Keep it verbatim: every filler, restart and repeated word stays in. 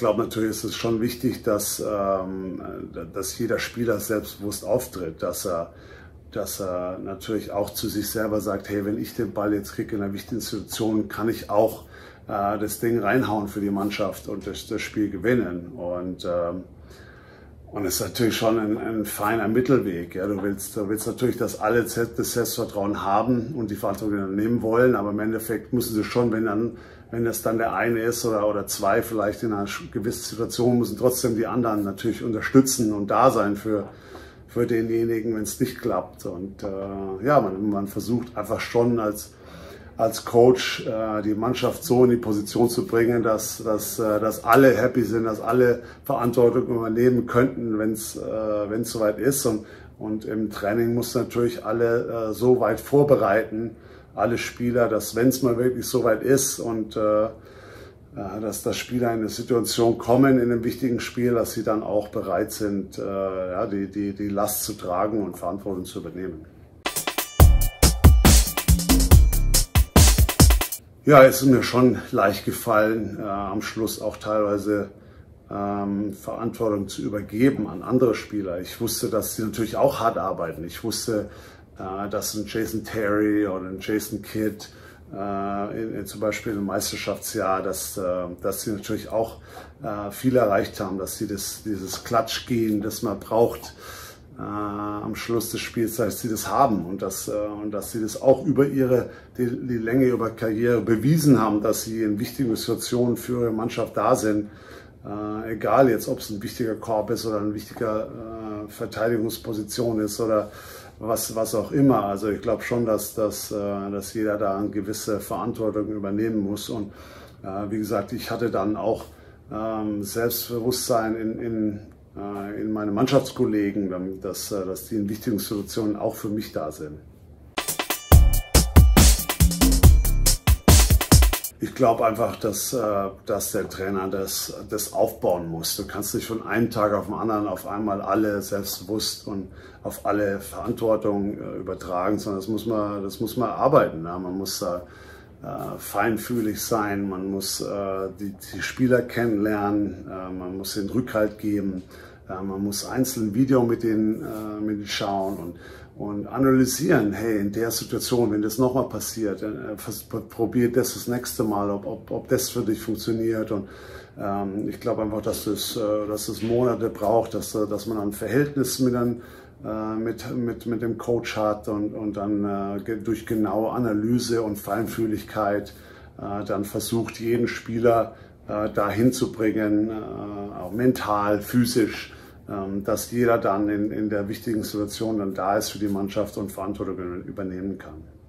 glaube natürlich ist es schon wichtig, dass, ähm, dass jeder Spieler selbstbewusst auftritt, dass er, dass er natürlich auch zu sich selber sagt, hey, wenn ich den Ball jetzt kriege in einer wichtigen Situation, kann ich auch äh, das Ding reinhauen für die Mannschaft und das, das Spiel gewinnen. Und ähm, Und es ist natürlich schon ein, ein feiner Mittelweg. Ja. Du willst, du willst natürlich, dass alle das Selbstvertrauen haben und die Verantwortung nehmen wollen, aber im Endeffekt müssen sie schon, wenn dann, wenn das dann der eine ist oder, oder zwei vielleicht in einer gewissen Situation, müssen trotzdem die anderen natürlich unterstützen und da sein für, für denjenigen, wenn es nicht klappt. Und äh, ja, man, man versucht einfach schon als als Coach äh, die Mannschaft so in die Position zu bringen, dass, dass, äh, dass alle happy sind, dass alle Verantwortung übernehmen könnten, wenn es äh, wenn es soweit ist. Und, und im Training muss natürlich alle äh, so weit vorbereiten, alle Spieler, dass wenn es mal wirklich soweit ist und äh, dass das Spieler in eine Situation kommen in einem wichtigen Spiel, dass sie dann auch bereit sind, äh, ja, die, die, die Last zu tragen und Verantwortung zu übernehmen. Ja, es ist mir schon leicht gefallen, äh, am Schluss auch teilweise ähm, Verantwortung zu übergeben an andere Spieler. Ich wusste, dass sie natürlich auch hart arbeiten. Ich wusste, äh, dass ein Jason Terry oder ein Jason Kidd äh, in, in zum Beispiel im Meisterschaftsjahr, dass, äh, dass sie natürlich auch äh, viel erreicht haben, dass sie das, dieses Klatschgehen, das man braucht, Äh, am Schluss des Spiels, dass sie das haben und dass, äh, und dass sie das auch über ihre die, die Länge ihrer Karriere bewiesen haben, dass sie in wichtigen Situationen für ihre Mannschaft da sind. Äh, egal jetzt, ob es ein wichtiger Korb ist oder eine wichtige äh, Verteidigungsposition ist oder was, was auch immer. Also ich glaube schon, dass, dass, äh, dass jeder da eine gewisse Verantwortung übernehmen muss. Und äh, wie gesagt, ich hatte dann auch ähm, Selbstbewusstsein in, in in meine Mannschaftskollegen, dass, dass die in wichtigen Situationen auch für mich da sind. Ich glaube einfach, dass, dass der Trainer das, das aufbauen muss. Du kannst nicht von einem Tag auf den anderen auf einmal alle selbstbewusst und auf alle Verantwortung übertragen, sondern das muss man, das muss man erarbeiten. Ja. Man muss da äh, feinfühlig sein, man muss äh, die, die Spieler kennenlernen, äh, man muss den Rückhalt geben, äh, man muss einzeln Video mit denen, äh, mit denen schauen und, und analysieren, hey, in der Situation, wenn das nochmal passiert, äh, probiert das das nächste Mal, ob, ob, ob das für dich funktioniert. Und ähm, ich glaube einfach, dass das, äh, dass das Monate braucht, dass, dass man ein Verhältnis mit einem Mit, mit, mit dem Coach hat und, und dann äh, durch genaue Analyse und Feinfühligkeit äh, dann versucht, jeden Spieler äh, dahin zu bringen, äh, auch mental, physisch, äh, dass jeder dann in, in der wichtigen Situation dann da ist für die Mannschaft und Verantwortung übernehmen kann.